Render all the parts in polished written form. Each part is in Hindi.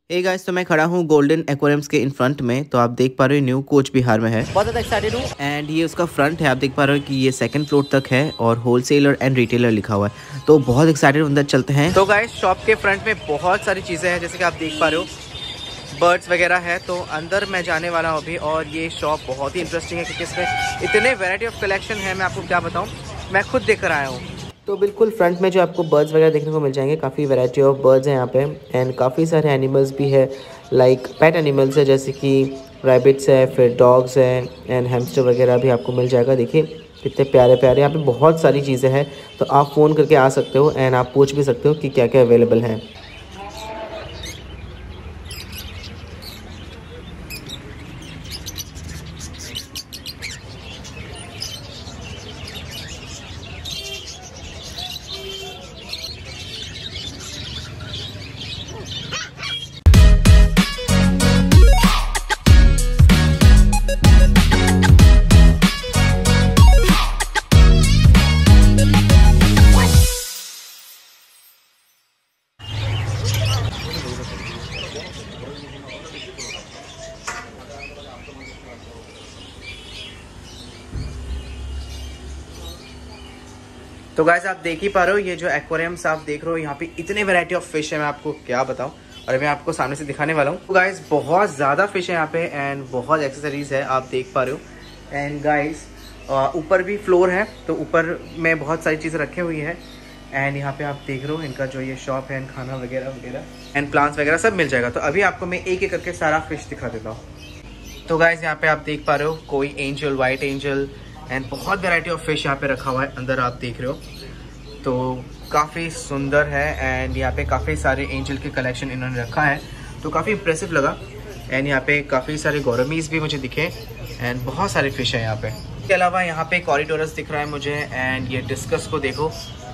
हे गाइस, तो मैं खड़ा हूँ गोल्डन एक्वेरियम्स के इन फ्रंट में। तो आप देख पा रहे हो न्यू कोच बिहार में है। बहुत ज़्यादा एक्साइटेड हूँ। एंड ये उसका फ्रंट है, आप देख पा रहे हो कि ये सेकंड फ्लोर तक है और होलसेलर एंड रिटेलर लिखा हुआ है। तो बहुत एक्साइटेड, अंदर चलते हैं। तो गाइस, शॉप के फ्रंट में बहुत सारी चीज़ें हैं, जैसे कि आप देख पा रहे हो बर्ड्स वगैरह है। तो अंदर मैं जाने वाला हूँ अभी, और ये शॉप बहुत ही इंटरेस्टिंग है क्योंकि इसमें इतने वैरायटी ऑफ कलेक्शन है, मैं आपको क्या बताऊँ, मैं खुद देख कर आया हूँ। तो बिल्कुल फ्रंट में जो आपको बर्ड्स वगैरह देखने को मिल जाएंगे, काफ़ी वैरायटी ऑफ बर्ड्स हैं यहाँ पे। एंड काफ़ी सारे एनिमल्स भी है, लाइक पेट एनिमल्स है, जैसे कि रैबिट्स है, फिर डॉग्स है एंड हैमस्टर वगैरह भी आपको मिल जाएगा। देखिए कितने प्यारे प्यारे, यहाँ पे बहुत सारी चीज़ें हैं। तो आप फ़ोन करके आ सकते हो एंड आप पूछ भी सकते हो कि क्या क्या अवेलेबल है। तो गाइस, आप देख ही पा रहे हो ये जो एक्वेरियम्स आप देख रहे हो, यहाँ पे इतने वैरायटी ऑफ फिश है, मैं आपको क्या बताऊं। और मैं आपको सामने से दिखाने वाला हूँ। तो गाइस, बहुत ज़्यादा फिश है यहाँ पे एंड बहुत एक्सेसरीज है, आप देख पा रहे हो। एंड गाइस, ऊपर भी फ्लोर है, तो ऊपर में बहुत सारी चीज़ें रखी हुई है। एंड यहाँ पे आप देख रहे हो इनका जो ये शॉप है, खाना वगैरह वगैरह एंड प्लांट्स वगैरह सब मिल जाएगा। तो अभी आपको मैं एक एक करके सारा फिश दिखा देता हूँ। तो गाइस, यहाँ पे आप देख पा रहे हो कोई एंजल, वाइट एंजल एंड बहुत वैरायटी ऑफ फिश यहाँ पे रखा हुआ है अंदर, आप देख रहे हो। तो काफ़ी सुंदर है एंड यहाँ पे काफ़ी सारे एंजल के कलेक्शन इन्होंने रखा है, तो काफ़ी इम्प्रेसिव लगा। एंड यहाँ पे काफ़ी सारे गौरमीज भी मुझे दिखे एंड बहुत सारे फिश हैं यहाँ पे। इसके अलावा यहाँ पे कॉरिडोरस दिख रहा है मुझे एंड ये डिस्कस को देखो,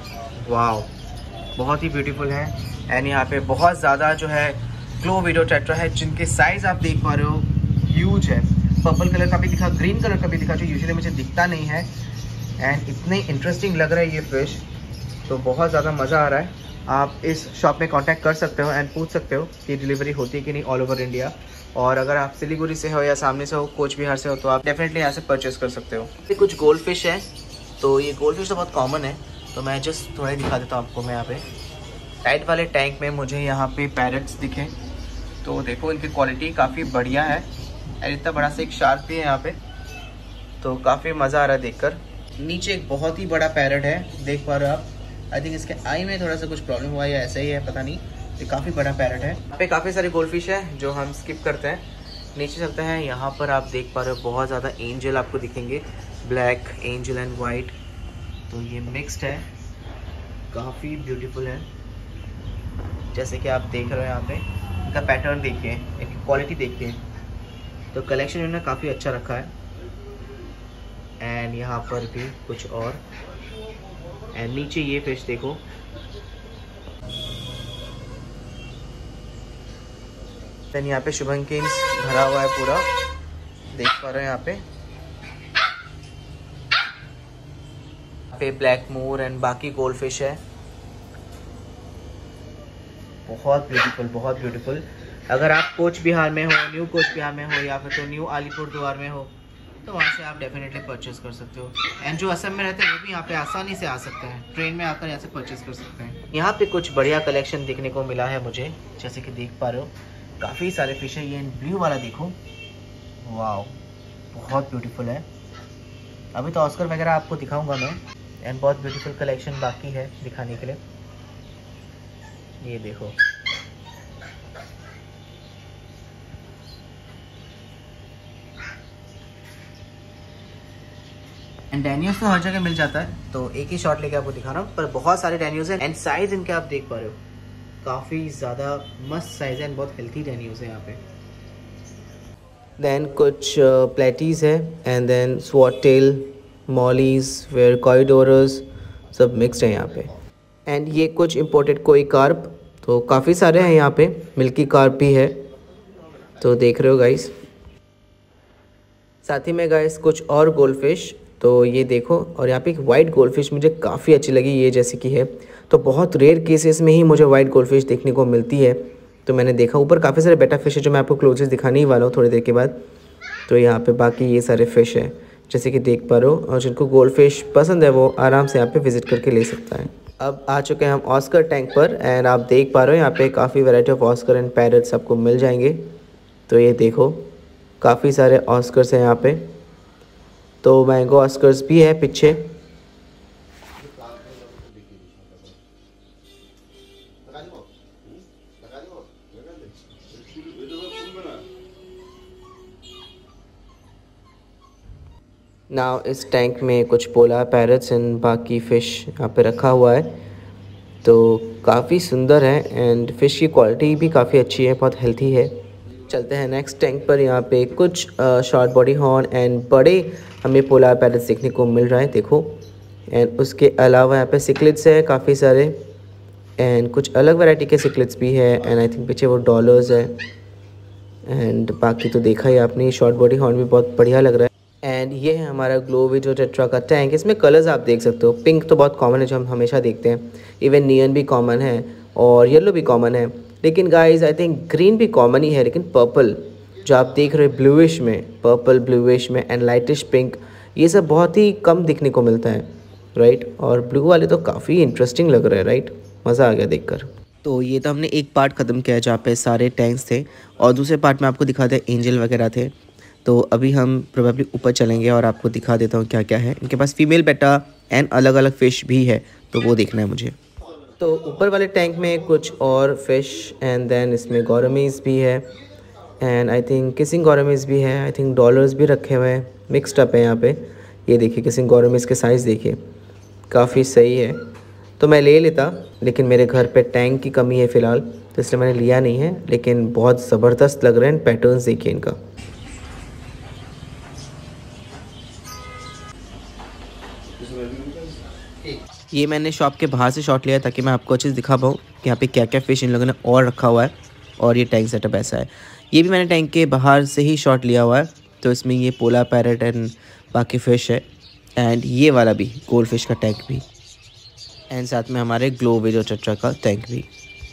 वाओ बहुत ही ब्यूटीफुल है। एंड यहाँ पे बहुत ज़्यादा जो है क्लोविडो टेट्रा है, जिनके साइज़ आप देख पा रहे हो ह्यूज है। पर्पल कलर का भी दिखा, ग्रीन कलर का भी दिखा, जो यूजुअली मुझे दिखता नहीं है। एंड इतने इंटरेस्टिंग लग रहा है ये फिश, तो बहुत ज़्यादा मज़ा आ रहा है। आप इस शॉप में कांटेक्ट कर सकते हो एंड पूछ सकते हो कि डिलीवरी होती है कि नहीं ऑल ओवर इंडिया। और अगर आप सिलीगुड़ी से हो या सामने से हो, कोच बिहार से हो, तो आप डेफिनेटली यहाँ से परचेस कर सकते हो। ये कुछ गोल्ड फिश है, तो ये गोल्ड फिश तो बहुत कॉमन है, तो मैं जस्ट थोड़ा दिखा देता हूँ आपको। मैं यहाँ पे टाइट वाले टैंक में मुझे यहाँ पे पैरट्स दिखे, तो देखो इनकी क्वालिटी काफ़ी बढ़िया है। और इतना बड़ा सा एक शार्क भी है यहाँ पे, तो काफ़ी मज़ा आ रहा है देखकर। नीचे एक बहुत ही बड़ा पैरट है, देख पा रहे हो आप। आई थिंक इसके आई में थोड़ा सा कुछ प्रॉब्लम हुआ है या ऐसा ही है, पता नहीं। ये काफ़ी बड़ा पैरट है। यहाँ पे काफ़ी सारे गोल्ड फिश है जो हम स्किप करते हैं, नीचे चलते हैं। यहाँ पर आप देख पा रहे हो बहुत ज़्यादा एंजल आपको दिखेंगे, ब्लैक एंजल एंड वाइट, तो ये मिक्स्ड है, काफ़ी ब्यूटीफुल है। जैसे कि आप देख रहे हो यहाँ पे इनका पैटर्न देखिए, इनकी क्वालिटी देखिए, तो कलेक्शन इन्होंने काफ़ी अच्छा रखा है। एंड यहाँ पर भी कुछ और, एंड नीचे ये फिश देखो, देन यहाँ पे शुभम किंग्स भरा हुआ है पूरा, देख पा रहे हैं यहाँ पे ब्लैक मोर एंड बाकी गोल्ड फिश है। बहुत ब्यूटीफुल, बहुत ब्यूटीफुल। अगर आप कोच बिहार में हो, न्यू कोच बिहार में हो, या फिर तो न्यू अलीपुरद्वार में हो, तो वहाँ से आप डेफिनेटली परचेस कर सकते हो। एंड जो असम में रहते हैं वो भी यहाँ पे आसानी से आ सकते हैं, ट्रेन में आकर यहाँ से परचेस कर सकते हैं। यहाँ पे कुछ बढ़िया कलेक्शन देखने को मिला है मुझे, जैसे कि देख पा रहे हो काफ़ी सारे फिश है। ये ब्लू वाला देखो, वाओ बहुत ब्यूटीफुल है। अभी तो ऑस्कर वगैरह आपको दिखाऊंगा मैं, एंड बहुत ब्यूटीफुल कलेक्शन बाकी है दिखाने के लिए। ये देखो, एंड डैनियोस तो हर जगह मिल जाता है, तो एक ही शॉट लेके आपको दिखा रहा हूँ, पर बहुत सारे डैनियोस हैं। एंड साइज इनके आप देख पा रहे हो, काफ़ी ज़्यादा मस्त साइज है एंड बहुत हेल्थी डैनियोस है यहाँ पे। देन कुछ प्लेटीज है, and then sword tail, mollies, फिर कॉरिडोरस, सब मिक्सड है यहाँ पे। एंड ये कुछ इम्पोर्टेड कोई कार्प, तो काफ़ी सारे हैं यहाँ पे, मिल्की कार्प भी है, तो देख रहे हो गाइस। साथ ही में गाइस कुछ और गोल्ड फिश, तो ये देखो। और यहाँ पे एक वाइट गोल्डफिश मुझे काफ़ी अच्छी लगी, ये जैसे कि है। तो बहुत रेयर केसेस में ही मुझे वाइट गोल्डफिश देखने को मिलती है, तो मैंने देखा ऊपर काफ़ी सारे बेटा फिश है जो मैं आपको क्लोजेस दिखाने ही वाला हूँ थोड़ी देर के बाद। तो यहाँ पे बाकी ये सारे फ़िश है जैसे कि देख पा रहे हो, और जिनको गोल्ड फिश पसंद है वो आराम से यहाँ पे विज़िट करके ले सकता है। अब आ चुके हैं हम ऑस्कर टैंक पर एंड आप देख पा रहे हो यहाँ पे काफ़ी variety of oscar and parrots आपको मिल जाएंगे। तो ये देखो काफ़ी सारे ऑस्कर्स हैं यहाँ पे, तो मैंगो ऑस्कर्स भी है पीछे। नाउ इस टैंक में कुछ पोलार पैरट्स एंड बाकी फ़िश यहाँ पे रखा हुआ है, तो काफ़ी सुंदर है एंड फ़िश की क्वालिटी भी काफ़ी अच्छी है, बहुत हेल्थी है। चलते हैं नेक्स्ट टैंक पर। यहाँ पे कुछ शॉर्ट बॉडी हॉर्न एंड बड़े हमें पोलार पैरट्स देखने को मिल रहा है, देखो। एंड उसके अलावा यहाँ पे सिक्लेट्स है काफ़ी सारे एंड कुछ अलग वैरायटी के सिक्लेट्स भी है एंड आई थिंक पीछे वो डॉलर्स है। एंड बाकी तो देखा ही आपने, शॉर्ट बॉडी हॉर्न भी बहुत बढ़िया लग रहा है। एंड ये है हमारा ग्लोविजो टेट्रा का टैंक। इसमें कलर्स आप देख सकते हो, पिंक तो बहुत कॉमन है जो हम हमेशा देखते हैं, इवन नियन भी कॉमन है और येलो भी कॉमन है, लेकिन गाइस आई थिंक ग्रीन भी कॉमन ही है, लेकिन पर्पल जो आप देख रहे हो ब्लूइश में, पर्पल ब्लूइश में एंड लाइटिश पिंक, ये सब बहुत ही कम दिखने को मिलता है, राइट। और ब्लू वाले तो काफ़ी इंटरेस्टिंग लग रहे हैं, राइट, मज़ा आ गया देखकर। तो ये तो हमने एक पार्ट ख़त्म किया जहाँ पे सारे टैंक्स थे, और दूसरे पार्ट में आपको दिखाते हैं एंजल वगैरह थे। तो अभी हम प्रोबेबली ऊपर चलेंगे और आपको दिखा देता हूँ क्या क्या है। इनके पास फीमेल बेटा एंड अलग अलग फ़िश भी है, तो वो देखना है मुझे। तो ऊपर वाले टैंक में कुछ और फ़िश एंड देन इसमें गौरमीज़ भी है and I think kissing gouramis भी है, आई थिंक डॉलर्स भी रखे हुए हैं, मिक्सड अप है यहाँ पे। ये देखिए किसिंग गौरमीज़ के साइज़ देखिए, काफ़ी सही है। तो मैं ले लेता, लेकिन मेरे घर पे टैंक की कमी है फ़िलहाल, तो इसलिए मैंने लिया नहीं है, लेकिन बहुत ज़बरदस्त लग रहे हैं पैटर्न्स देखिए इनका। ये मैंने शॉप के बाहर से शॉट लिया ताकि मैं आपको अच्छे से दिखा पाऊँ कि यहाँ पे क्या क्या फ़िश इन लोगों ने और रखा हुआ है, और ये टैंक सेटअप ऐसा है। ये भी मैंने टैंक के बाहर से ही शॉट लिया हुआ है, तो इसमें ये पोलार पैरट एंड बाकी फ़िश है एंड ये वाला भी गोल्ड फिश का टैंक भी एंड साथ में हमारे ग्लोविजो टेट्रा का टैंक भी।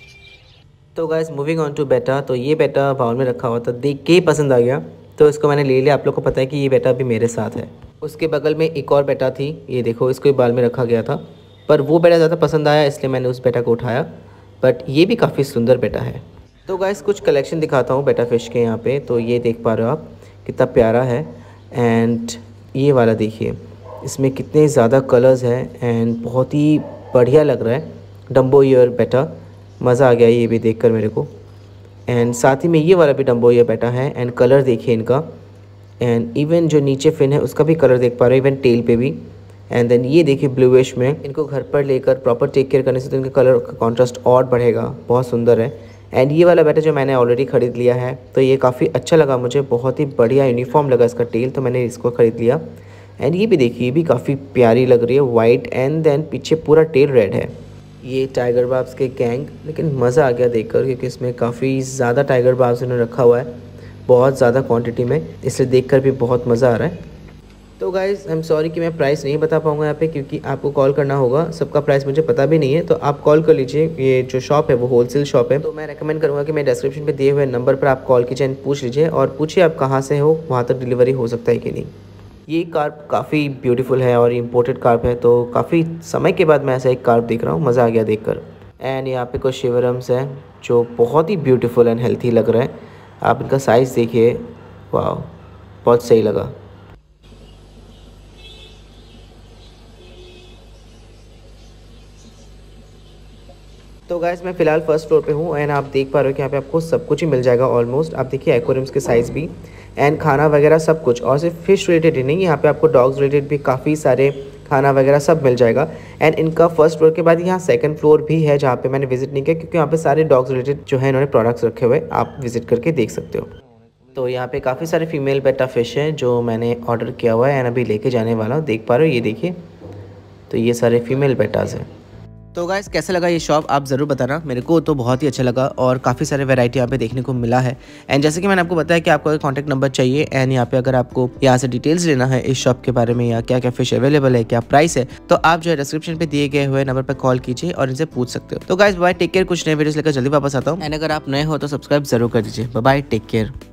तो गाइस मूविंग ऑन टू बेटा। तो ये बेटा बाउल में रखा हुआ था, देख के ही पसंद आ गया, तो इसको मैंने ले लिया। आप लोग को पता है कि ये बेटा अभी मेरे साथ है। उसके बगल में एक और बेटा थी, ये देखो, इसको भी बाल में रखा गया था, पर वो बेटा ज़्यादा पसंद आया इसलिए मैंने उस बेटा को उठाया, बट ये भी काफ़ी सुंदर बेटा है। तो गाइस कुछ कलेक्शन दिखाता हूँ बेटा फ़िश के यहाँ पे। तो ये देख पा रहे हो आप कितना प्यारा है, एंड ये वाला देखिए इसमें कितने ज़्यादा कलर्स हैं एंड बहुत ही बढ़िया लग रहा है। डम्बो ईयर बेटा, मज़ा आ गया ये भी देखकर मेरे को। एंड साथ ही में ये वाला भी डम्बो ईयर बेटा है एंड कलर देखिए इनका, एंड इवन जो नीचे फिन है उसका भी कलर देख पा रहे हो, इवन टेल पे भी। एंड देन ये देखिए ब्लूइश में, इनको घर पर लेकर प्रॉपर टेक केयर करने से तो इनके कलर का कॉन्ट्रास्ट और बढ़ेगा, बहुत सुंदर है। एंड ये वाला बेटा जो मैंने ऑलरेडी ख़रीद लिया है, तो ये काफ़ी अच्छा लगा मुझे, बहुत ही बढ़िया यूनिफॉर्म लगा इसका टेल, तो मैंने इसको ख़रीद लिया। एंड ये भी देखिए, ये भी काफ़ी प्यारी लग रही है, वाइट एंड देन पीछे पूरा टेल रेड है। ये टाइगर बार्ब्स के गैंग, लेकिन मज़ा आ गया देखकर क्योंकि इसमें काफ़ी ज़्यादा टाइगर बार्ब्स इन्होंने रखा हुआ है, बहुत ज़्यादा क्वांटिटी में, इसलिए देखकर भी बहुत मज़ा आ रहा है। तो गाइज़ आई एम सॉरी कि मैं प्राइस नहीं बता पाऊँगा यहाँ पे, क्योंकि आपको कॉल करना होगा, सबका प्राइस मुझे पता भी नहीं है, तो आप कॉल कर लीजिए। ये जो शॉप है वो होलसेल शॉप है, तो मैं रेकमेंड करूँगा कि मैं डिस्क्रिप्शन पे दिए हुए नंबर पर आप कॉल कीजिए एंड पूछ लीजिए, और पूछिए आप कहाँ से हो, वहाँ तक डिलीवरी हो सकता है कि नहीं। ये कार्प काफ़ी ब्यूटीफुल है और इम्पोर्टेड कार्प है, तो काफ़ी समय के बाद मैं ऐसा एक कार्प देख रहा हूँ, मज़ा आ गया देखकर। एंड यहाँ पे कुछ शिवरम्स हैं जो बहुत ही ब्यूटीफुल एंड हेल्थी लग रहे हैं, आप इनका साइज़ देखिए, वाह बहुत सही लगा। तो गाइस मैं फ़िलहाल फर्स्ट फ्लोर पे हूँ एंड आप देख पा रहे हो कि यहाँ पे आपको सब कुछ ही मिल जाएगा ऑलमोस्ट। आप देखिए एक्वेरियम्स के साइज़ भी एंड खाना वगैरह सब कुछ, और सिर्फ फिश रिलेटेड ही नहीं, यहाँ पे आपको डॉग्स रिलेटेड भी काफ़ी सारे खाना वगैरह सब मिल जाएगा। एंड इनका फर्स्ट फ्लोर के बाद यहाँ सेकंड फ्लोर भी है जहाँ पे मैंने विजिट नहीं किया, क्योंकि यहाँ पे सारे डॉग्स रिलेटेड जो है इन्होंने प्रोडक्ट्स रखे हुए, आप विजिट करके देख सकते हो। तो यहाँ पे काफ़ी सारे फीमेल बेटा फ़िश हैं जो मैंने ऑर्डर किया हुआ है एंड अभी लेके जाने वाला हूँ, देख पा रहे हो, ये देखिए। तो ये सारे फीमेल बेटाज हैं। तो गाइस कैसा लगा ये शॉप आप ज़रूर बताना, मेरे को तो बहुत ही अच्छा लगा और काफ़ी सारे वैरायटी यहाँ पे देखने को मिला है। एंड जैसे कि मैंने आपको बताया कि आपको अगर कॉन्टैक्ट नंबर चाहिए एंड यहाँ पे अगर आपको यहाँ से डिटेल्स लेना है इस शॉप के बारे में या क्या क्या फिश अवेलेबल है, क्या प्राइस है, तो आप जो है डिस्क्रिप्शन पे दिए गए हुए नंबर पर कॉल कीजिए और इनसे पूछ सकते हो। तो गाइस बाय, टेक केयर, कुछ नए वीडियोस लेकर जल्दी वापस आता हूँ। एंड अगर आप नए हो तो सब्सक्राइब जरूर कर दीजिए। Bye, take care.